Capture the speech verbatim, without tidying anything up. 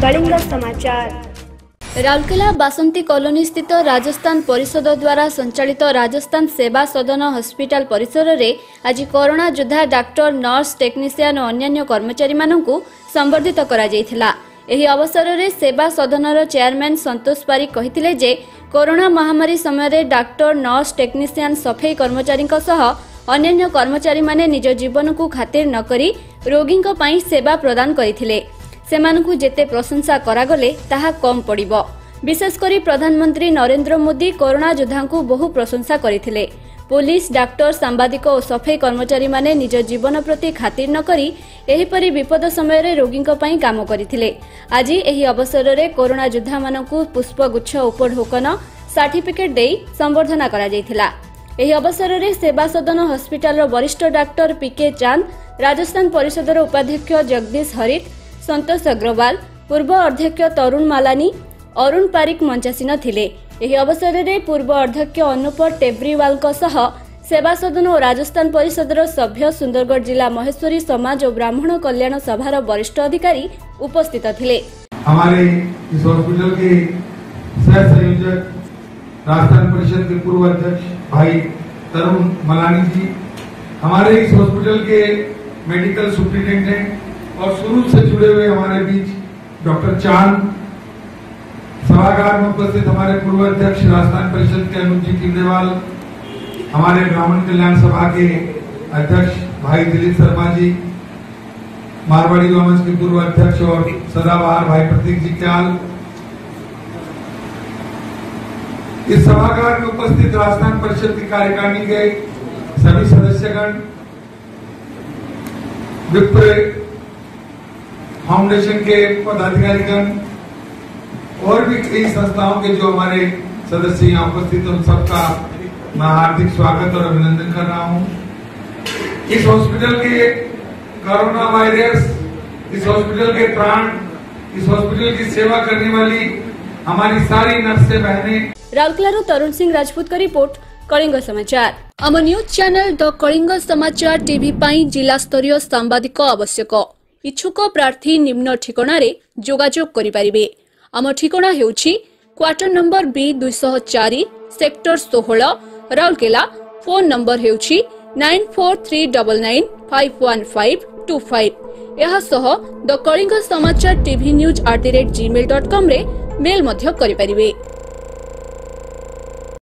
कलिंग समाचार। राउरकेला बासंती कॉलोनी स्थित राजस्थान परिषद द्वारा संचालित राजस्थान सेवा सदन हॉस्पिटल परिसर रे आज कोरोना योद्धा डॉक्टर नर्स टेक्नीशियन और अन्य कर्मचारी मानकु संबर्धित करा जायथिला। एही अवसर रे सेवा सदनर चेयरमैन संतोष पारिक कहिथिले जे कोरोना महामारी समय रे डॉक्टर नर्स टेक्नीशियन सफाई कर्मचारी सह अन्य कर्मचारी माने निज जीवन को खातिर न करी रोगी पई सेवा प्रदान करिथिले। सेमानकु जेते प्रशंसा करागले ताहा कम पड़िबो। विशेष करी प्रधानमंत्री नरेंद्र मोदी कोरोना योद्धांकु बहु प्रशंसा करिथिले। पुलिस डाक्टर सांबादिक और सफाई कर्मचारी माने निज जीवन प्रति खातिर न करी एहिपरि विपद समय रे रोगी पई काम करिथिले। आज एही अवसर रे कोरोना योद्धा मानकु पुष्पगुच्छ उपढोकन सर्टिफिकेट देई संबर्धना करा जायथिला। एही अवसर रे सेवा सदन हॉस्पिटल रो वरिष्ठ डॉक्टर पीके चांद, राजस्थान परिषदर उपाध्यक्ष जगदीश हरित, संतोष अग्रवाल, पूर्व अध्यक्ष तरुण मालानी, अरुण पारिक मंचासीन थिले। एही अवसर रे पूर्व अध्यक्ष अनुप टेब्रीवाल सह सेवा सदन और राजस्थान परिषदर सभ्य, सुंदरगढ़ जिला महेश्वरी समाज और ब्राह्मण कल्याण सभार वरिष्ठ अधिकारी उपस्थित थिले। हमारे इस हॉस्पिटल के सह संयोजक राजस्थान परिषद के पूर्व अध्यक्ष भाई तरुण मलानी जी, हमारे इस हॉस्पिटल के मेडिकल सुप्रिंटेंडेंट और शुरू से जुड़े हुए हमारे बीच डॉक्टर चांद, सभागार में उपस्थित हमारे पूर्व अध्यक्ष राजस्थान परिषद के अनुज जी किंदेवाल, हमारे ब्राह्मण कल्याण सभा के अध्यक्ष भाई दिलीप शर्मा जी, मारवाड़ी वंश के पूर्व अध्यक्ष और सदाबहार भाई प्रतीक जी क्याल, इस सभागार में उपस्थित राजस्थान परिषद की कार्यकारिणी के सभी सदस्यगण, विप्र फाउंडेशन के पदाधिकारीगण और भी कई संस्थाओं के जो हमारे सदस्य यहाँ उपस्थित, उन सबका मैं हार्दिक स्वागत और अभिनंदन कर रहा हूँ। इस हॉस्पिटल के कोरोना वायरस, इस हॉस्पिटल के प्राण, इस हॉस्पिटल की सेवा करने वाली हमारी सारी नर्सें बहनें। राउरकेला तरुण सिंह राजपूत का रिपोर्ट, कलिंग समाचार। आम news channel the Kalinga Samachar TV पाई जिला स्तरीय सांबादिक आवश्यक। इच्छुक प्रार्थी निम्न ठिकाना रे जोगाजोग करि परिबे। आम ठिकाना हेउछि क्वार्टर नंबर बी दो सौ चार सेक्टर सोलह राउरकेला। फोन नंबर हेउछि nine four three nine nine five one five two five. यह सह the Kalinga Samachar TV news at the rate Gmail dot com रे मेल मध्य करि परिबे।